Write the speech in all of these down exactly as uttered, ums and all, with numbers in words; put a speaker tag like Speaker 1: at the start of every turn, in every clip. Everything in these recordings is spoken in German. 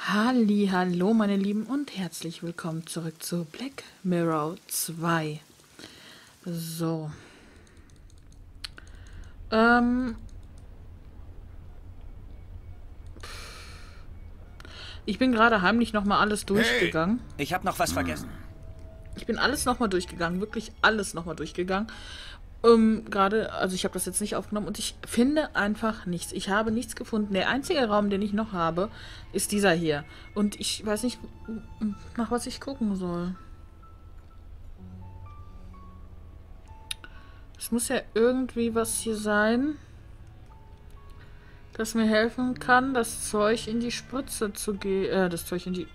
Speaker 1: Halli, hallo meine Lieben und herzlich willkommen zurück zu Black Mirror zwei. So. Ähm. Ich bin gerade heimlich nochmal alles durchgegangen.
Speaker 2: Hey, ich habe noch was vergessen.
Speaker 1: Ich bin alles nochmal durchgegangen, wirklich alles nochmal durchgegangen. Ähm, gerade, also ich habe das jetzt nicht aufgenommen und ich finde einfach nichts. Ich habe nichts gefunden. Der einzige Raum, den ich noch habe, ist dieser hier. Und ich weiß nicht, nach was ich gucken soll. Es muss ja irgendwie was hier sein, das mir helfen kann, das Zeug in die Spritze zu gehen. Äh, das Zeug in die...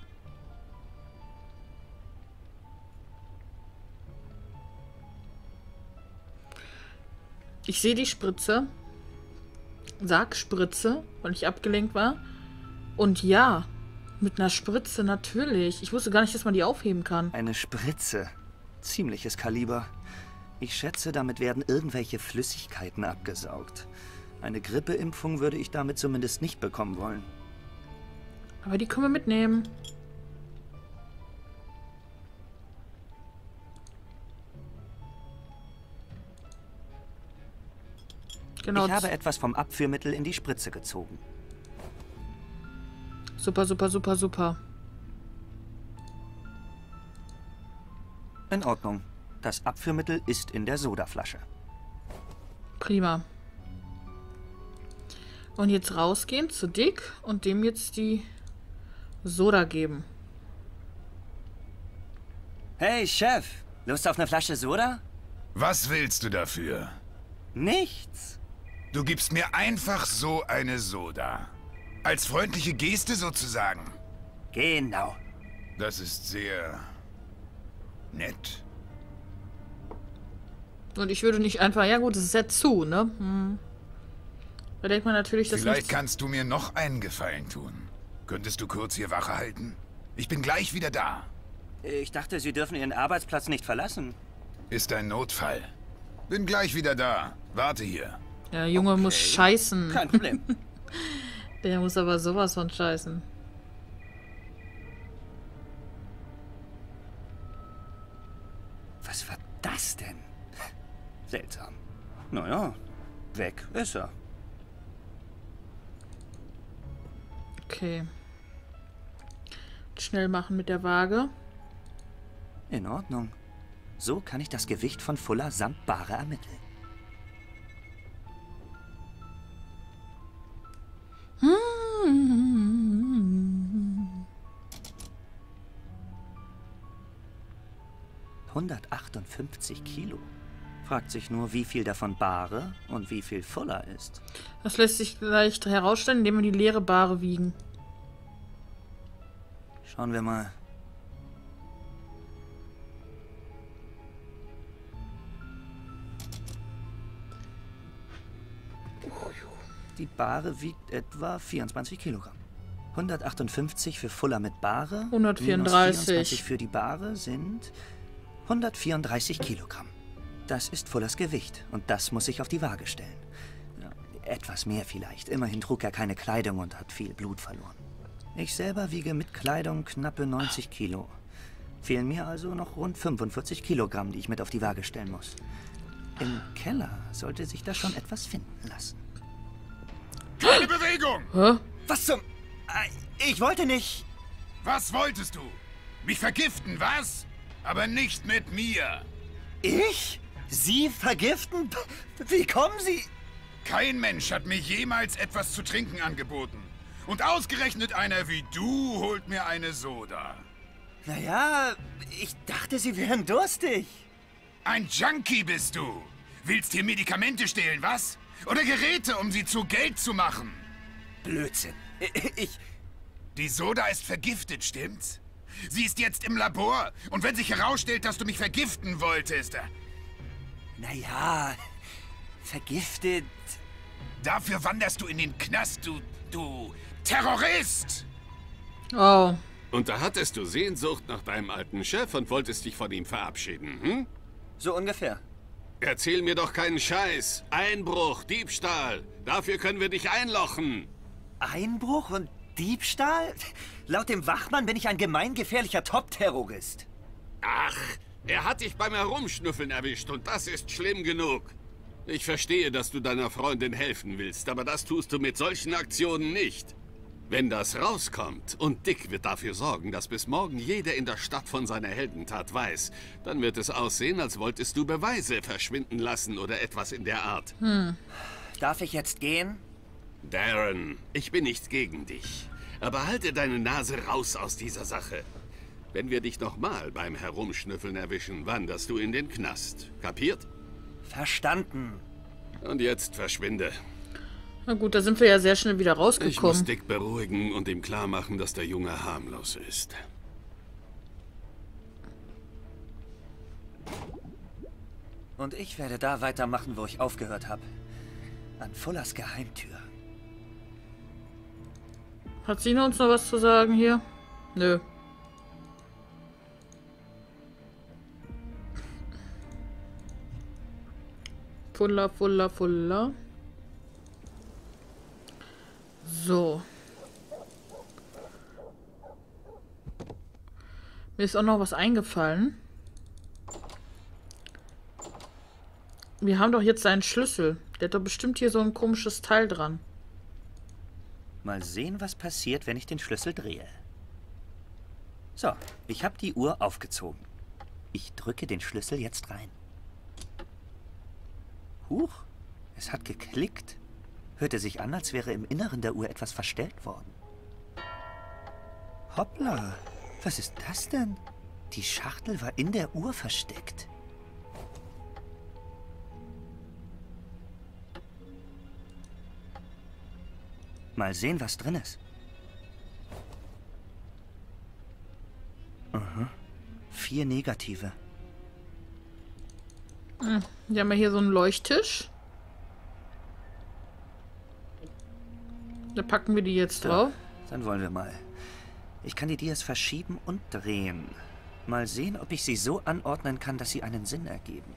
Speaker 1: Ich sehe die Spritze. Sag Spritze, weil ich abgelenkt war. Und ja, mit einer Spritze natürlich. Ich wusste gar nicht, dass man die aufheben kann.
Speaker 2: Eine Spritze. Ziemliches Kaliber. Ich schätze, damit werden irgendwelche Flüssigkeiten abgesaugt. Eine Grippeimpfung würde ich damit zumindest nicht bekommen wollen.
Speaker 1: Aber die können wir mitnehmen. Genau.
Speaker 2: Ich habe etwas vom Abführmittel in die Spritze gezogen.
Speaker 1: Super, super, super, super.
Speaker 2: In Ordnung. Das Abführmittel ist in der Sodaflasche.
Speaker 1: Prima. Und jetzt rausgehen zu Dick und dem jetzt die Soda geben.
Speaker 2: Hey, Chef. Lust auf eine Flasche Soda?
Speaker 3: Was willst du dafür?
Speaker 2: Nichts.
Speaker 3: Du gibst mir einfach so eine Soda. Als freundliche Geste sozusagen.
Speaker 2: Genau.
Speaker 3: Das ist sehr... nett.
Speaker 1: Und ich würde nicht einfach... Ja gut, es ist ja zu, ne? Hm. Da denkt man natürlich, dass...
Speaker 3: Vielleicht kannst du mir noch einen Gefallen tun. Könntest du kurz hier Wache halten? Ich bin gleich wieder da.
Speaker 2: Ich dachte, Sie dürfen Ihren Arbeitsplatz nicht verlassen.
Speaker 3: Ist ein Notfall. Bin gleich wieder da. Warte hier.
Speaker 1: Der Junge
Speaker 2: Okay.
Speaker 1: muss scheißen.
Speaker 2: Kein Problem.
Speaker 1: Der muss aber sowas von scheißen.
Speaker 2: Was war das denn? Seltsam. Naja, weg ist er.
Speaker 1: Okay. Schnell machen mit der Waage.
Speaker 2: In Ordnung. So kann ich das Gewicht von Fuller samt Bahre ermitteln. hundertachtundfünfzig Kilo. Fragt sich nur, wie viel davon Bahre und wie viel Fuller ist.
Speaker 1: Das lässt sich leicht herausstellen, indem wir die leere Bahre wiegen.
Speaker 2: Schauen wir mal. Die Bahre wiegt etwa vierundzwanzig Kilogramm. hundertachtundfünfzig für Fuller mit Bahre.
Speaker 1: hundertvierunddreißig.
Speaker 2: Minus vierundzwanzig für die Bahre sind hundertvierunddreißig Kilogramm. Das ist Fullers Gewicht und das muss ich auf die Waage stellen. Ja, etwas mehr vielleicht. Immerhin trug er keine Kleidung und hat viel Blut verloren. Ich selber wiege mit Kleidung knappe neunzig Kilo. Fehlen mir also noch rund fünfundvierzig Kilogramm, die ich mit auf die Waage stellen muss. Im Keller sollte sich da schon etwas finden lassen.
Speaker 3: Keine Bewegung!
Speaker 1: Hä?
Speaker 2: Was zum... Äh, Ich wollte nicht...
Speaker 3: Was wolltest du? Mich vergiften, was? Aber nicht mit mir.
Speaker 2: Ich? Sie vergiften? Wie kommen Sie...
Speaker 3: Kein Mensch hat mir jemals etwas zu trinken angeboten. Und ausgerechnet einer wie du holt mir eine Soda.
Speaker 2: Naja, ich dachte, Sie wären durstig.
Speaker 3: Ein Junkie bist du. Willst hier Medikamente stehlen, was? Oder Geräte, um sie zu Geld zu machen?
Speaker 2: Blödsinn. Ich...
Speaker 3: Die Soda ist vergiftet, stimmt's? Sie ist jetzt im Labor. Und wenn sich herausstellt, dass du mich vergiften wolltest...
Speaker 2: Naja, vergiftet...
Speaker 3: Dafür wanderst du in den Knast, du... du... Terrorist!
Speaker 1: Oh.
Speaker 4: Und da hattest du Sehnsucht nach deinem alten Chef und wolltest dich von ihm verabschieden, hm?
Speaker 2: So ungefähr.
Speaker 4: Erzähl mir doch keinen Scheiß. Einbruch, Diebstahl. Dafür können wir dich einlochen.
Speaker 2: Einbruch und Diebstahl? Laut dem Wachmann bin ich ein gemeingefährlicher Top-Terrorist.
Speaker 4: Ach, er hat dich beim Herumschnüffeln erwischt und das ist schlimm genug. Ich verstehe, dass du deiner Freundin helfen willst, aber das tust du mit solchen Aktionen nicht. Wenn das rauskommt und Dick wird dafür sorgen, dass bis morgen jeder in der Stadt von seiner Heldentat weiß, dann wird es aussehen, als wolltest du Beweise verschwinden lassen oder etwas in der Art.
Speaker 2: Hm. Darf ich jetzt gehen?
Speaker 4: Darren, ich bin nicht gegen dich, aber halte deine Nase raus aus dieser Sache. Wenn wir dich nochmal beim Herumschnüffeln erwischen, wanderst du in den Knast. Kapiert?
Speaker 2: Verstanden.
Speaker 4: Und jetzt verschwinde.
Speaker 1: Na gut, da sind wir ja sehr schnell wieder
Speaker 4: Ich
Speaker 1: rausgekommen.
Speaker 4: muss Dick beruhigen und ihm klar machen, dass der Junge harmlos ist.
Speaker 2: Und ich werde da weitermachen, wo ich aufgehört habe. An Fullers Geheimtür.
Speaker 1: Hat Sina uns noch was zu sagen hier? Nö. Fuller, Fuller, Fuller. So. Mir ist auch noch was eingefallen. Wir haben doch jetzt seinen Schlüssel. Der hat doch bestimmt hier so ein komisches Teil dran.
Speaker 2: Mal sehen, was passiert, wenn ich den Schlüssel drehe. So, ich habe die Uhr aufgezogen. Ich drücke den Schlüssel jetzt rein. Huch, es hat geklickt. Hörte sich an, als wäre im Inneren der Uhr etwas verstellt worden. Hoppla, was ist das denn? Die Schachtel war in der Uhr versteckt. Mal sehen, was drin ist. Aha. Vier Negative.
Speaker 1: Hm, wir haben ja hier so einen Leuchttisch. Da packen wir die jetzt
Speaker 2: So,
Speaker 1: drauf.
Speaker 2: dann wollen wir mal. Ich kann die Dias verschieben und drehen. Mal sehen, ob ich sie so anordnen kann, dass sie einen Sinn ergeben.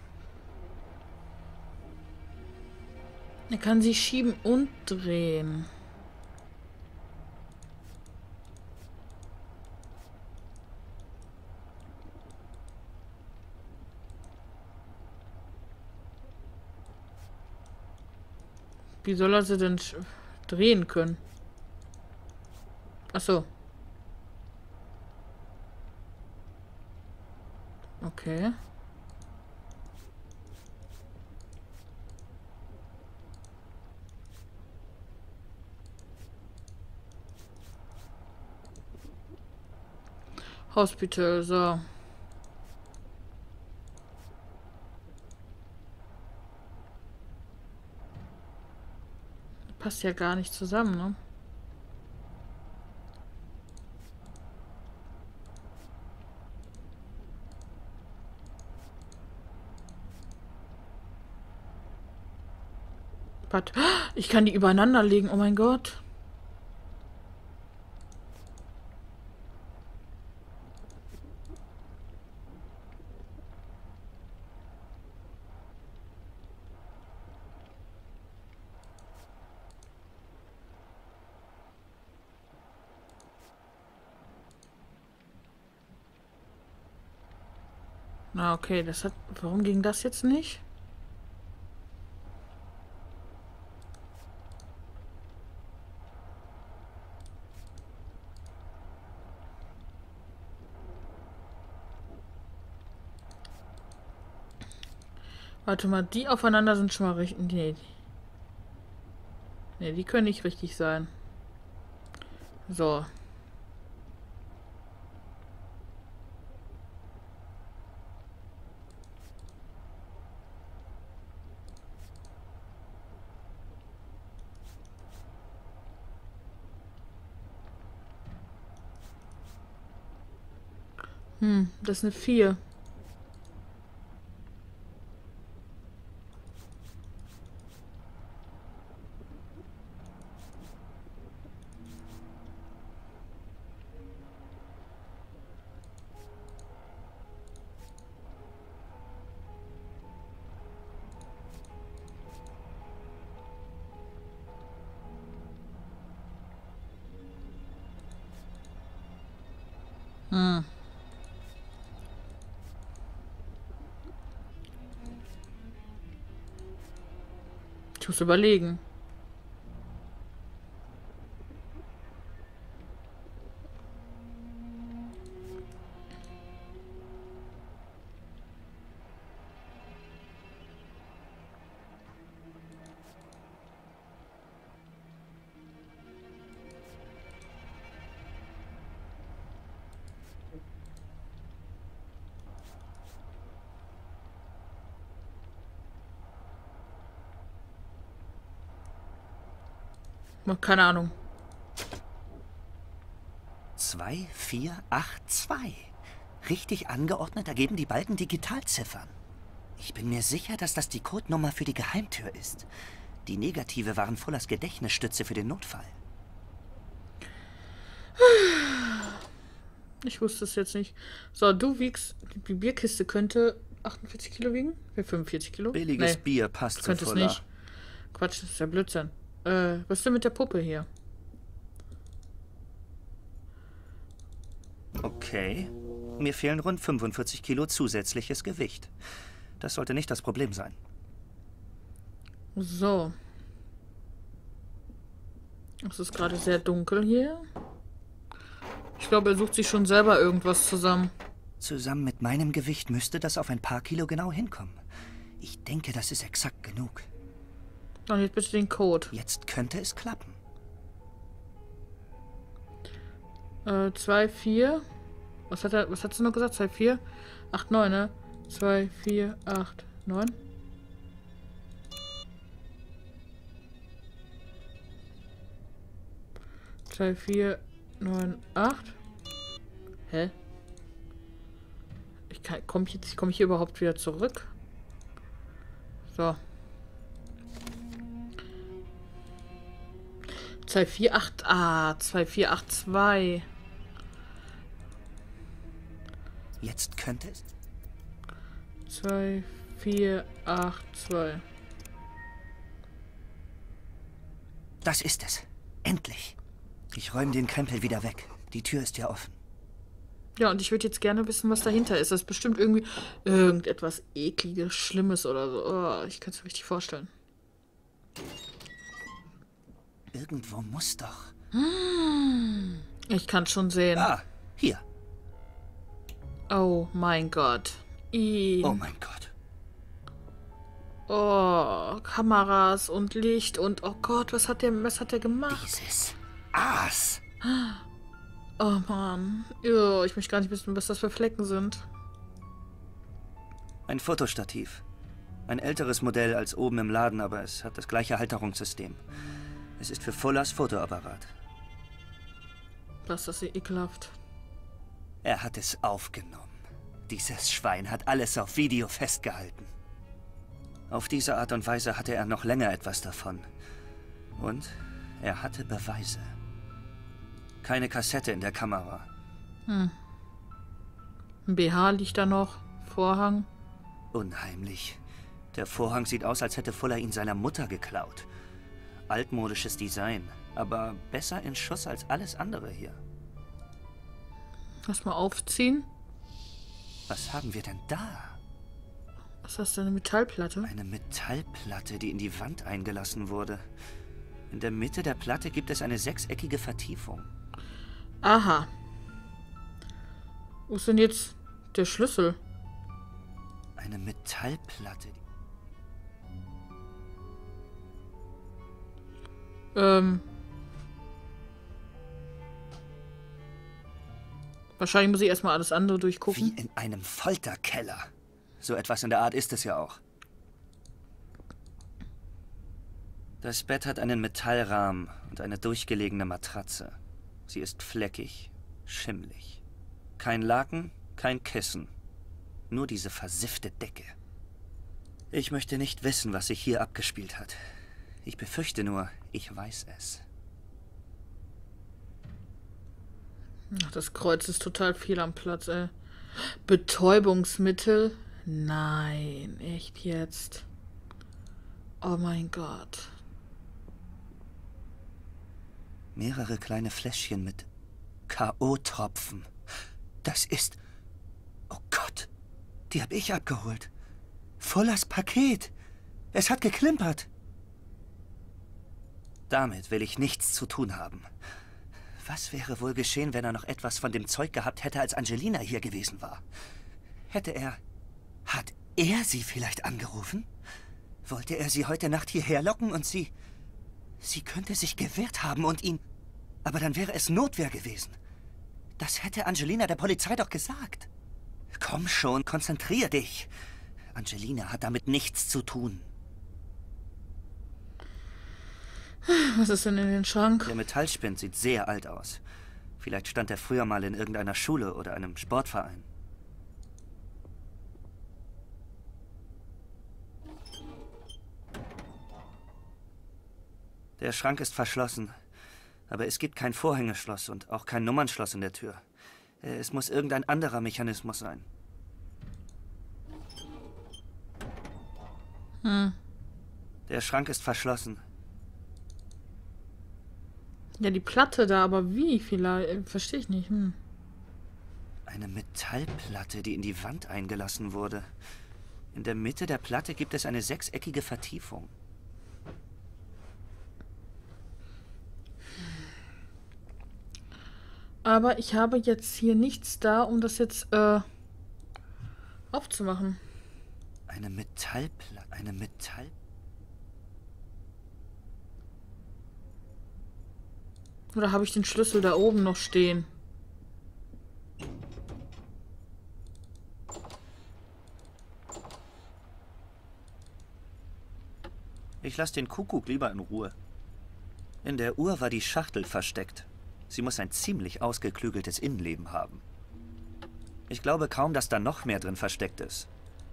Speaker 1: Er kann sie schieben und drehen. Wie soll er sie denn sch- drehen können? Ach so. Okay. Hospital, so. Passt ja gar nicht zusammen, ne? Warte. Ich kann die übereinander legen, oh mein Gott. Na, okay, das hat... Warum ging das jetzt nicht? Warte mal, die aufeinander sind schon mal richtig... Nee. Nee, die können nicht richtig sein. So. Hm, das ist eine vier. Hm. Ich muss überlegen. Keine Ahnung.
Speaker 2: zwei vier acht zwei. Richtig angeordnet ergeben die Balken Digitalziffern. Ich bin mir sicher, dass das die Codenummer für die Geheimtür ist. Die Negative waren Fullers Gedächtnisstütze für den Notfall.
Speaker 1: Ich wusste es jetzt nicht. So, du wiegst... Die Bierkiste könnte achtundvierzig Kilo wiegen? Für fünfundvierzig Kilo?
Speaker 2: Billiges
Speaker 1: Nee,
Speaker 2: Bier passt zu
Speaker 1: könnte es
Speaker 2: Fuller.
Speaker 1: nicht. Quatsch, das ist ja Blödsinn. Äh, was ist denn mit der Puppe hier?
Speaker 2: Okay. Mir fehlen rund fünfundvierzig Kilo zusätzliches Gewicht. Das sollte nicht das Problem sein.
Speaker 1: So. Es ist gerade sehr dunkel hier. Ich glaube, er sucht sich schon selber irgendwas zusammen.
Speaker 2: Zusammen mit meinem Gewicht müsste das auf ein paar Kilo genau hinkommen. Ich denke, das ist exakt genug.
Speaker 1: Und jetzt bitte den Code.
Speaker 2: Jetzt könnte es klappen.
Speaker 1: Äh, zwei, vier. Was hat er, was hat sie noch gesagt? zwei, vier, acht, neun, ne? zwei, vier, acht, neun. zwei, vier, neun, acht. Hä? Ich kann, komm ich jetzt, komme ich hier überhaupt wieder zurück? So. zwei, vier, acht, ah, zwei, vier, acht, zwei.
Speaker 2: Jetzt könnte es...
Speaker 1: zwei, vier, acht, zwei.
Speaker 2: Das ist es. Endlich. Ich räume den Krempel wieder weg. Die Tür ist ja offen.
Speaker 1: Ja, und ich würde jetzt gerne wissen, was dahinter ist. Das ist bestimmt irgendwie irgendetwas Ekliges, Schlimmes oder so. Oh, ich kann es mir richtig vorstellen.
Speaker 2: Irgendwo muss doch...
Speaker 1: Ich kann schon sehen.
Speaker 2: Ah, hier.
Speaker 1: Oh mein Gott. I.
Speaker 2: Oh mein Gott.
Speaker 1: Oh, Kameras und Licht und oh Gott, was hat der, was hat der gemacht?
Speaker 2: Dieses Aas.
Speaker 1: Oh Mann. Ja, ich möchte gar nicht wissen, was das für Flecken sind.
Speaker 2: Ein Fotostativ. Ein älteres Modell als oben im Laden, aber es hat das gleiche Halterungssystem. Es ist für Fullers Fotoapparat.
Speaker 1: Das ist ja ekelhaft.
Speaker 2: Er hat es aufgenommen. Dieses Schwein hat alles auf Video festgehalten. Auf diese Art und Weise hatte er noch länger etwas davon. Und er hatte Beweise. Keine Kassette in der Kamera.
Speaker 1: Hm. Ein B H liegt da noch. Vorhang.
Speaker 2: Unheimlich. Der Vorhang sieht aus, als hätte Fuller ihn seiner Mutter geklaut. Altmodisches Design, aber besser in Schuss als alles andere hier.
Speaker 1: Lass mal aufziehen.
Speaker 2: Was haben wir denn da?
Speaker 1: Was ist das denn, eine Metallplatte?
Speaker 2: Eine Metallplatte, die in die Wand eingelassen wurde. In der Mitte der Platte gibt es eine sechseckige Vertiefung.
Speaker 1: Aha. Wo ist denn jetzt der Schlüssel?
Speaker 2: Eine Metallplatte.
Speaker 1: Ähm. Wahrscheinlich muss ich erstmal alles andere durchgucken.
Speaker 2: Wie in einem Folterkeller. So etwas in der Art ist es ja auch. Das Bett hat einen Metallrahmen und eine durchgelegene Matratze. Sie ist fleckig, schimmlig. Kein Laken, kein Kissen. Nur diese versiffte Decke. Ich möchte nicht wissen, was sich hier abgespielt hat. Ich befürchte nur, ich weiß es.
Speaker 1: Ach, das Kreuz ist total viel am Platz, ey. Betäubungsmittel? Nein, echt jetzt? Oh mein Gott.
Speaker 2: Mehrere kleine Fläschchen mit K O-Tropfen. Das ist... Oh Gott, die habe ich abgeholt. Fullers Paket. Es hat geklimpert. Damit will ich nichts zu tun haben. Was wäre wohl geschehen, wenn er noch etwas von dem Zeug gehabt hätte, als Angelina hier gewesen war? Hätte er... Hat er sie vielleicht angerufen? Wollte er sie heute Nacht hierher locken und sie... Sie könnte sich gewehrt haben und ihn... Aber dann wäre es Notwehr gewesen. Das hätte Angelina der Polizei doch gesagt. Komm schon, konzentrier dich. Angelina hat damit nichts zu tun.
Speaker 1: Was ist denn in den Schrank?
Speaker 2: Der Metallspind sieht sehr alt aus. Vielleicht stand er früher mal in irgendeiner Schule oder einem Sportverein. Der Schrank ist verschlossen. Aber es gibt kein Vorhängeschloss und auch kein Nummernschloss in der Tür. Es muss irgendein anderer Mechanismus sein.
Speaker 1: Hm.
Speaker 2: Der Schrank ist verschlossen.
Speaker 1: Ja, die Platte da, aber wie vielleicht? Verstehe ich nicht. Hm.
Speaker 2: Eine Metallplatte, die in die Wand eingelassen wurde. In der Mitte der Platte gibt es eine sechseckige Vertiefung.
Speaker 1: Aber ich habe jetzt hier nichts da, um das jetzt äh, aufzumachen.
Speaker 2: Eine Metallplatte, eine Metall...
Speaker 1: Oder habe ich den Schlüssel da oben noch stehen?
Speaker 2: Ich lasse den Kuckuck lieber in Ruhe. In der Uhr war die Schachtel versteckt. Sie muss ein ziemlich ausgeklügeltes Innenleben haben. Ich glaube kaum, dass da noch mehr drin versteckt ist.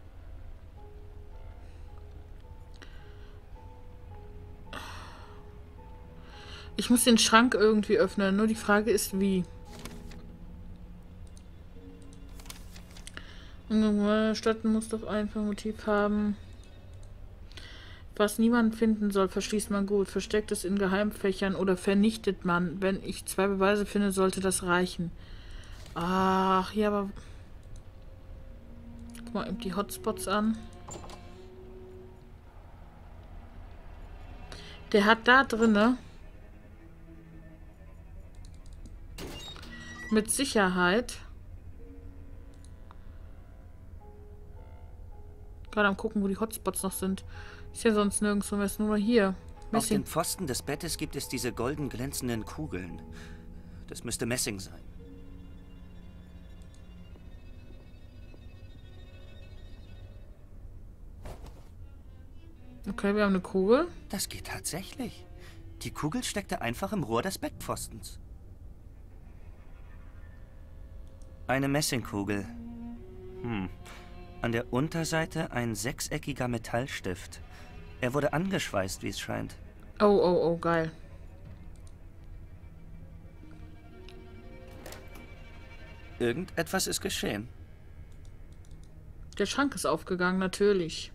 Speaker 1: Ich muss den Schrank irgendwie öffnen, nur die Frage ist, wie. Stadt muss doch einfach ein Motiv haben. Was niemand finden soll, verschließt man gut. Versteckt es in Geheimfächern oder vernichtet man. Wenn ich zwei Beweise finde, sollte das reichen. Ach, ja, aber... Guck mal eben die Hotspots an. Der hat da drinne mit Sicherheit... Gerade am gucken, wo die Hotspots noch sind. Ist ja sonst nirgendwo mehr, ist nur hier.
Speaker 2: Auf
Speaker 1: Messing.
Speaker 2: den Pfosten des Bettes gibt es diese golden glänzenden Kugeln. Das müsste Messing sein.
Speaker 1: Okay, wir haben eine Kugel.
Speaker 2: Das geht tatsächlich. Die Kugel steckte einfach im Rohr des Bettpfostens. Eine Messingkugel. Hm. An der Unterseite ein sechseckiger Metallstift. Er wurde angeschweißt, wie es scheint.
Speaker 1: Oh, oh, oh, geil.
Speaker 2: Irgendetwas ist geschehen.
Speaker 1: Der Schrank ist aufgegangen, natürlich.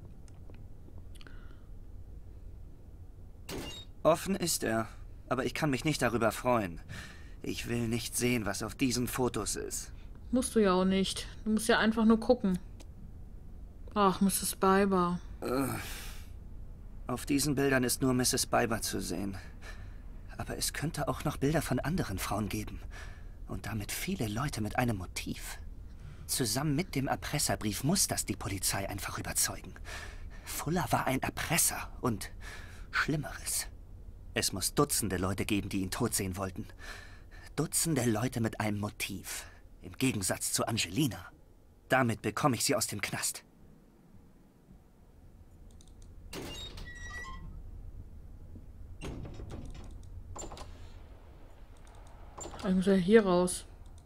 Speaker 2: Offen ist er, aber ich kann mich nicht darüber freuen. Ich will nicht sehen, was auf diesen Fotos ist.
Speaker 1: Musst du ja auch nicht. Du musst ja einfach nur gucken. Ach, Misses Biber.
Speaker 2: Uh, auf diesen Bildern ist nur Misses Biber zu sehen. Aber es könnte auch noch Bilder von anderen Frauen geben. Und damit viele Leute mit einem Motiv. Zusammen mit dem Erpresserbrief muss das die Polizei einfach überzeugen. Fuller war ein Erpresser und Schlimmeres. Es muss Dutzende Leute geben, die ihn tot sehen wollten. Dutzende Leute mit einem Motiv. Im Gegensatz zu Angelina. Damit bekomme ich sie aus dem Knast.
Speaker 1: Ich muss ja hier raus.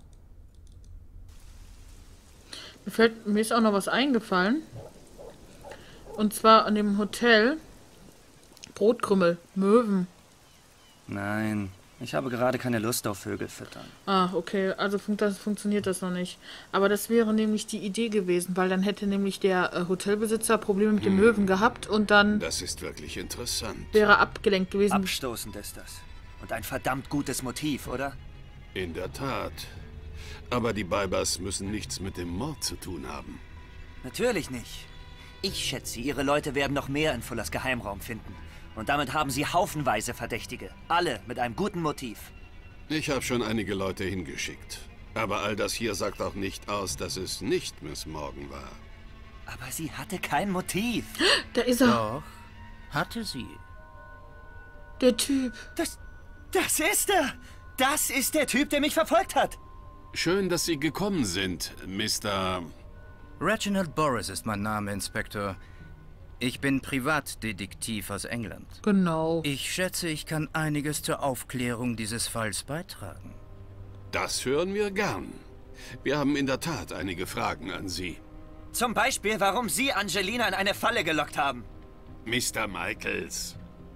Speaker 1: Mir, fällt, mir ist auch noch was eingefallen. Und zwar an dem Hotel. Brotkrümmel, Möwen.
Speaker 2: Nein, ich habe gerade keine Lust auf Vögel füttern.
Speaker 1: Ah, okay, also fun das funktioniert das noch nicht. Aber das wäre nämlich die Idee gewesen, weil dann hätte nämlich der äh, Hotelbesitzer Probleme mit dem hm. Möwen gehabt und dann...
Speaker 4: Das ist wirklich interessant.
Speaker 1: Wäre abgelenkt gewesen.
Speaker 2: Abstoßend ist das. Und ein verdammt gutes Motiv, oder?
Speaker 4: In der Tat. Aber die Bybers müssen nichts mit dem Mord zu tun haben.
Speaker 2: Natürlich nicht. Ich schätze, Ihre Leute werden noch mehr in Fullers Geheimraum finden. Und damit haben Sie haufenweise Verdächtige. Alle mit einem guten Motiv.
Speaker 4: Ich habe schon einige Leute hingeschickt. Aber all das hier sagt auch nicht aus, dass es nicht Miss Morgan war.
Speaker 2: Aber sie hatte kein Motiv.
Speaker 1: Da ist er.
Speaker 5: Doch, hatte sie.
Speaker 1: Der Typ.
Speaker 2: Das, das ist er. Das ist der Typ, der mich verfolgt hat.
Speaker 4: Schön, dass Sie gekommen sind, Mister...
Speaker 5: Reginald Boris ist mein Name, Inspektor. Ich bin Privatdetektiv aus England.
Speaker 1: Genau.
Speaker 5: Ich schätze, ich kann einiges zur Aufklärung dieses Falls beitragen.
Speaker 4: Das hören wir gern. Wir haben in der Tat einige Fragen an Sie.
Speaker 2: Zum Beispiel, warum Sie Angelina in eine Falle gelockt haben.
Speaker 4: Mister Michaels.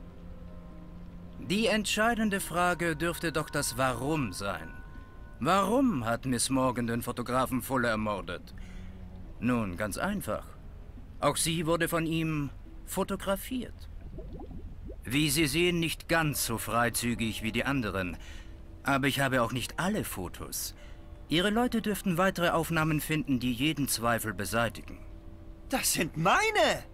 Speaker 5: Die entscheidende Frage dürfte doch das Warum sein. Warum hat Miss Morgan den Fotografen Fuller ermordet? Nun, ganz einfach. Auch sie wurde von ihm fotografiert. Wie Sie sehen, nicht ganz so freizügig wie die anderen. Aber ich habe auch nicht alle Fotos. Ihre Leute dürften weitere Aufnahmen finden, die jeden Zweifel beseitigen.
Speaker 2: Das sind meine!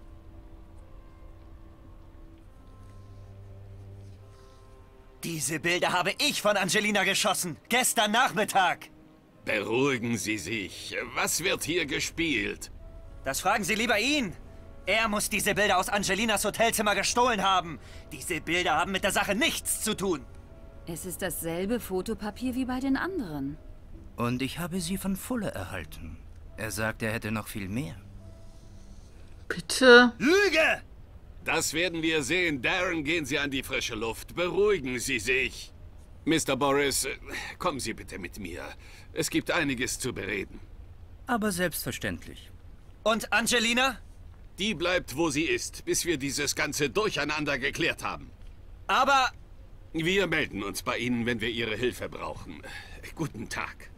Speaker 2: Diese Bilder habe ich von Angelina geschossen. Gestern Nachmittag.
Speaker 4: Beruhigen Sie sich. Was wird hier gespielt?
Speaker 2: Das fragen Sie lieber ihn. Er muss diese Bilder aus Angelinas Hotelzimmer gestohlen haben. Diese Bilder haben mit der Sache nichts zu tun.
Speaker 6: Es ist dasselbe Fotopapier wie bei den anderen.
Speaker 5: Und ich habe sie von Fuller erhalten. Er sagt, er hätte noch viel mehr.
Speaker 1: Bitte.
Speaker 2: Lüge!
Speaker 4: Das werden wir sehen. Darren, gehen Sie an die frische Luft. Beruhigen Sie sich. Mister Boris, kommen Sie bitte mit mir. Es gibt einiges zu bereden.
Speaker 5: Aber selbstverständlich.
Speaker 2: Und Angelina?
Speaker 4: Die bleibt, wo sie ist, bis wir dieses ganze Durcheinander geklärt haben.
Speaker 2: Aber...
Speaker 4: Wir melden uns bei Ihnen, wenn wir Ihre Hilfe brauchen. Guten Tag.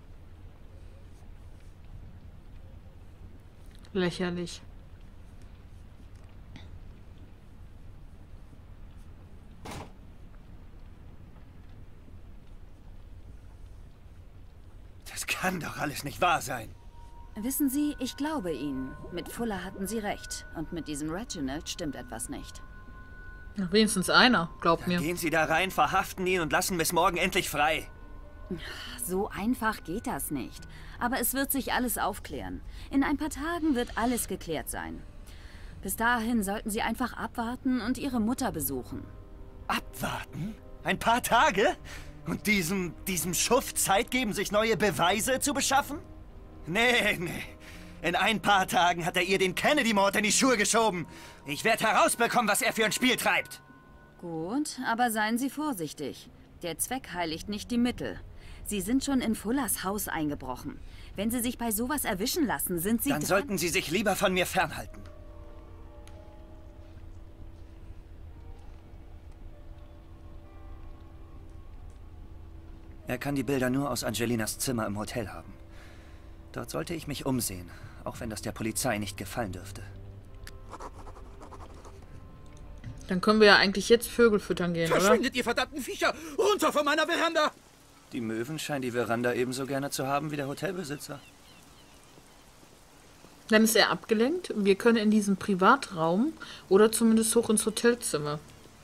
Speaker 1: Lächerlich.
Speaker 2: Das kann doch alles nicht wahr sein.
Speaker 6: Wissen Sie, ich glaube Ihnen. Mit Fuller hatten Sie recht. Und mit diesem Reginald stimmt etwas nicht.
Speaker 1: Na, wenigstens einer, glaubt mir.
Speaker 2: Gehen Sie da rein, verhaften ihn und lassen Miss Morgan endlich frei.
Speaker 6: So einfach geht das nicht. Aber es wird sich alles aufklären. In ein paar Tagen wird alles geklärt sein. Bis dahin sollten Sie einfach abwarten und Ihre Mutter besuchen.
Speaker 2: Abwarten? Ein paar Tage? Und diesem, diesem Schuft Zeit geben, sich neue Beweise zu beschaffen? Nee, nee. In ein paar Tagen hat er ihr den Kennedy-Mord in die Schuhe geschoben. Ich werde herausbekommen, was er für ein Spiel treibt.
Speaker 6: Gut, aber seien Sie vorsichtig. Der Zweck heiligt nicht die Mittel. Sie sind schon in Fullers Haus eingebrochen. Wenn Sie sich bei sowas erwischen lassen, sind Sie...
Speaker 2: Dann sollten Sie sich lieber von mir fernhalten. Er kann die Bilder nur aus Angelinas Zimmer im Hotel haben. Dort sollte ich mich umsehen, auch wenn das der Polizei nicht gefallen dürfte.
Speaker 1: Dann können wir ja eigentlich jetzt Vögel füttern gehen, oder?
Speaker 7: Verschwindet, ihr verdammten Viecher! Runter von meiner Veranda!
Speaker 2: Die Möwen scheinen die Veranda ebenso gerne zu haben wie der Hotelbesitzer.
Speaker 1: Dann ist er abgelenkt. Wir können in diesen Privatraum oder zumindest hoch ins Hotelzimmer.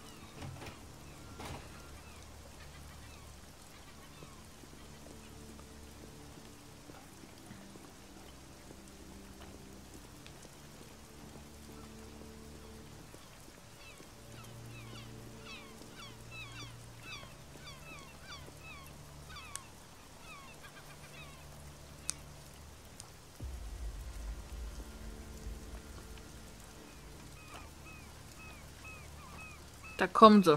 Speaker 1: Da kommen sie.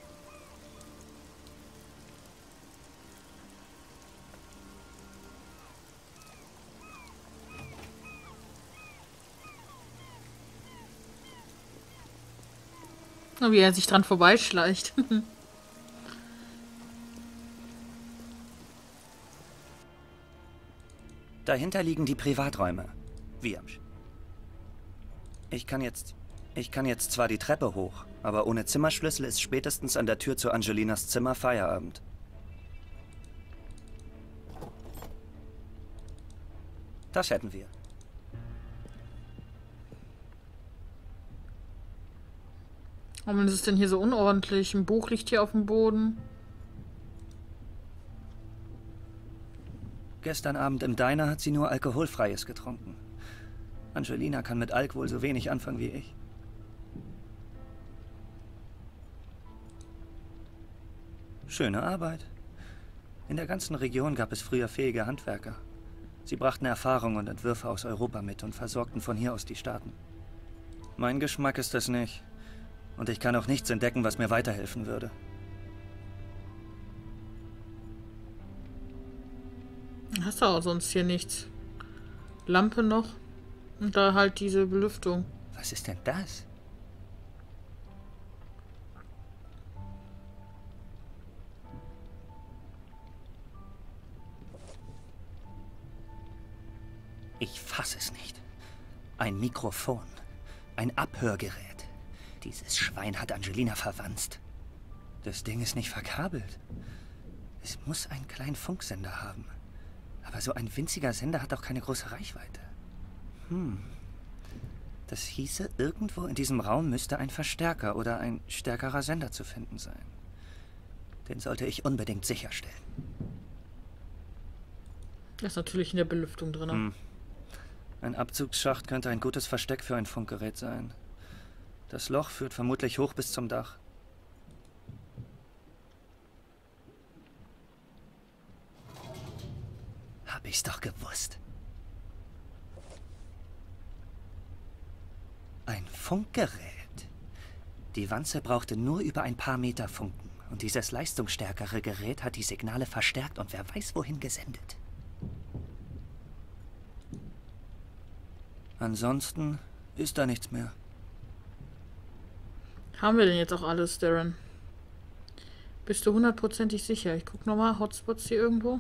Speaker 1: Wie er sich dran vorbeischleicht.
Speaker 2: Dahinter liegen die Privaträume. Wie am Sch Ich kann jetzt... Ich kann jetzt zwar die Treppe hoch, aber ohne Zimmerschlüssel ist spätestens an der Tür zu Angelinas Zimmer Feierabend. Das hätten wir.
Speaker 1: Warum ist es denn hier so unordentlich? Ein Buch liegt hier auf dem Boden.
Speaker 2: Gestern Abend im Diner hat sie nur Alkoholfreies getrunken. Angelina kann mit Alk wohl so wenig anfangen wie ich. Schöne Arbeit. In der ganzen Region gab es früher fähige Handwerker. Sie brachten Erfahrung und Entwürfe aus Europa mit und versorgten von hier aus die Staaten. Mein Geschmack ist es nicht. Und ich kann auch nichts entdecken, was mir weiterhelfen würde.
Speaker 1: Hast du auch sonst hier nichts. Lampe noch. Und da halt diese Belüftung.
Speaker 2: Was ist denn das? Ich fasse es nicht. Ein Mikrofon. Ein Abhörgerät. Dieses Schwein hat Angelina verwanzt. Das Ding ist nicht verkabelt. Es muss einen kleinen Funksender haben. Aber so ein winziger Sender hat auch keine große Reichweite. Hm. Das hieße, irgendwo in diesem Raum müsste ein Verstärker oder ein stärkerer Sender zu finden sein. Den sollte ich unbedingt sicherstellen.
Speaker 1: Das ist natürlich in der Belüftung drin.
Speaker 2: Hm. Ein Abzugsschacht könnte ein gutes Versteck für ein Funkgerät sein. Das Loch führt vermutlich hoch bis zum Dach. Hab ich's doch gewusst. Ein Funkgerät. Die Wanze brauchte nur über ein paar Meter funken. Und dieses leistungsstärkere Gerät hat die Signale verstärkt und wer weiß wohin gesendet. Ansonsten ist da nichts mehr.
Speaker 1: Haben wir denn jetzt auch alles, Darren? Bist du hundertprozentig sicher? Ich guck nochmal. Hotspots hier irgendwo?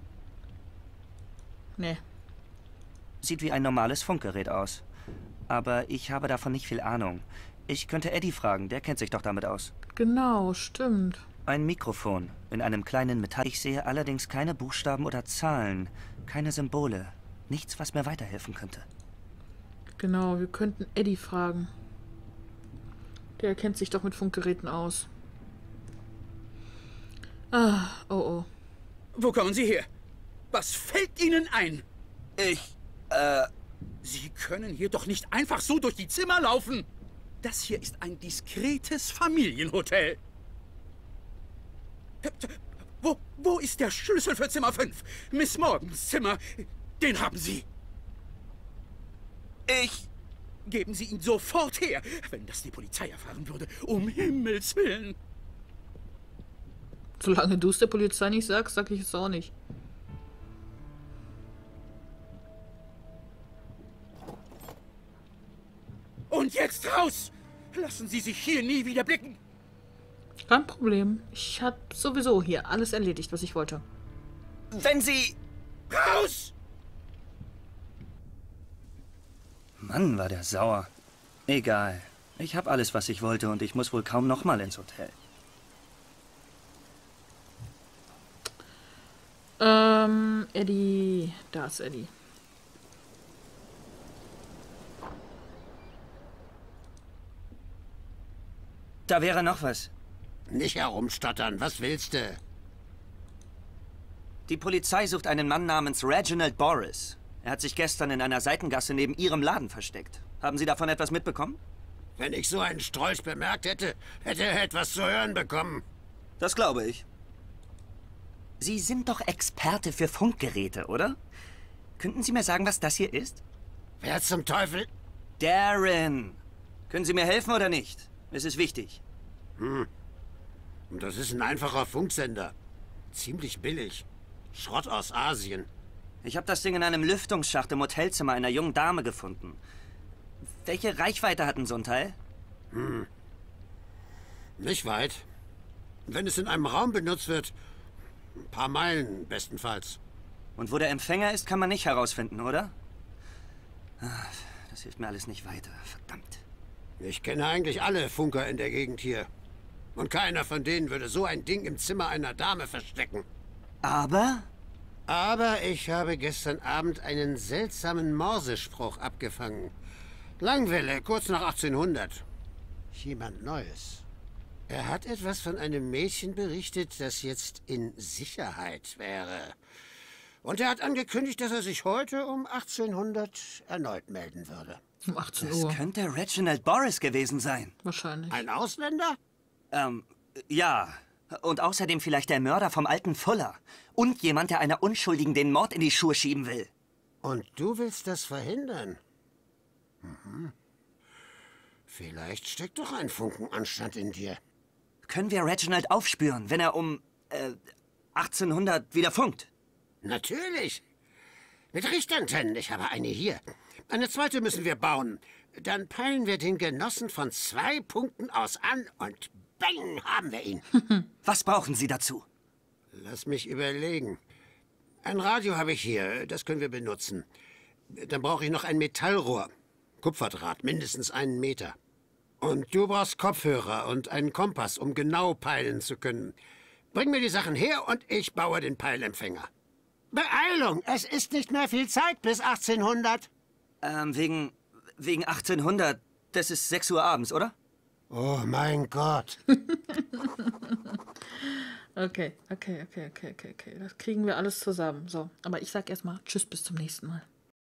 Speaker 1: Nee.
Speaker 2: Sieht wie ein normales Funkgerät aus. Aber ich habe davon nicht viel Ahnung. Ich könnte Eddie fragen, der kennt sich doch damit aus.
Speaker 1: Genau, stimmt.
Speaker 2: Ein Mikrofon in einem kleinen Metall. Ich sehe allerdings keine Buchstaben oder Zahlen, keine Symbole. Nichts, was mir weiterhelfen könnte.
Speaker 1: Genau, wir könnten Eddie fragen. Der kennt sich doch mit Funkgeräten aus. Ah, oh oh.
Speaker 7: Wo kommen Sie her? Was fällt Ihnen ein?
Speaker 2: Ich, äh...
Speaker 7: Sie können hier doch nicht einfach so durch die Zimmer laufen. Das hier ist ein diskretes Familienhotel. Wo, wo ist der Schlüssel für Zimmer fünf? Miss Morgans Zimmer. Den haben Sie.
Speaker 2: Ich...
Speaker 7: Geben Sie ihn sofort her, wenn das die Polizei erfahren würde. Um Himmels Willen.
Speaker 1: Solange du es der Polizei nicht sagst, sag ich es auch nicht.
Speaker 7: Und jetzt raus! Lassen Sie sich hier nie wieder blicken.
Speaker 1: Kein Problem. Ich habe sowieso hier alles erledigt, was ich wollte.
Speaker 2: Wenn Sie...
Speaker 7: Raus!
Speaker 2: Mann, war der sauer. Egal. Ich habe alles, was ich wollte und ich muss wohl kaum nochmal ins Hotel.
Speaker 1: Ähm, Eddie. Da ist Eddie.
Speaker 2: Da wäre noch was.
Speaker 8: Nicht herumstottern, was willst du?
Speaker 2: Die Polizei sucht einen Mann namens Reginald Boris. Er hat sich gestern in einer Seitengasse neben Ihrem Laden versteckt. Haben Sie davon etwas mitbekommen?
Speaker 8: Wenn ich so einen Strolch bemerkt hätte, hätte er etwas zu hören bekommen.
Speaker 2: Das glaube ich. Sie sind doch Experte für Funkgeräte, oder? Könnten Sie mir sagen, was das hier ist?
Speaker 8: Wer zum Teufel?
Speaker 2: Darren! Können Sie mir helfen oder nicht? Es ist wichtig.
Speaker 8: Hm. Das ist ein einfacher Funksender. Ziemlich billig. Schrott aus Asien.
Speaker 2: Ich habe das Ding in einem Lüftungsschacht im Hotelzimmer einer jungen Dame gefunden. Welche Reichweite hat denn so ein Teil?
Speaker 8: Hm. Nicht weit. Wenn es in einem Raum benutzt wird, ein paar Meilen bestenfalls.
Speaker 2: Und wo der Empfänger ist, kann man nicht herausfinden, oder? Ach, das hilft mir alles nicht weiter. Verdammt.
Speaker 8: Ich kenne eigentlich alle Funker in der Gegend hier. Und keiner von denen würde so ein Ding im Zimmer einer Dame verstecken.
Speaker 2: Aber
Speaker 8: Aber ich habe gestern Abend einen seltsamen Morsespruch abgefangen. Langwelle, kurz nach achtzehnhundert. Jemand Neues. Er hat etwas von einem Mädchen berichtet, das jetzt in Sicherheit wäre. Und er hat angekündigt, dass er sich heute um achtzehnhundert erneut melden würde.
Speaker 1: Um achtzehn
Speaker 2: Das
Speaker 1: Uhr.
Speaker 2: könnte Reginald Boris gewesen sein.
Speaker 1: Wahrscheinlich.
Speaker 8: Ein Ausländer?
Speaker 2: Ähm, ja. Und außerdem vielleicht der Mörder vom alten Fuller. Und jemand, der einer Unschuldigen den Mord in die Schuhe schieben will.
Speaker 8: Und du willst das verhindern? Mhm. Vielleicht steckt doch ein Funken Anstand in dir.
Speaker 2: Können wir Reginald aufspüren, wenn er um äh, achtzehnhundert wieder funkt?
Speaker 8: Natürlich. Mit Richtantennen. Ich habe eine hier. Eine zweite müssen wir bauen. Dann peilen wir den Genossen von zwei Punkten aus an und bang, haben wir ihn.
Speaker 2: Was brauchen Sie dazu?
Speaker 8: Lass mich überlegen. Ein Radio habe ich hier. Das können wir benutzen. Dann brauche ich noch ein Metallrohr. Kupferdraht, mindestens einen Meter. Und du brauchst Kopfhörer und einen Kompass, um genau peilen zu können. Bring mir die Sachen her und ich baue den Peilempfänger. Beeilung! Es ist nicht mehr viel Zeit bis achtzehnhundert.
Speaker 2: Ähm, wegen, wegen achtzehnhundert. Das ist sechs Uhr abends, oder?
Speaker 8: Oh mein Gott.
Speaker 1: Okay, okay, okay, okay, okay, okay. Das kriegen wir alles zusammen. So, aber ich sag erstmal Tschüss, bis zum nächsten Mal.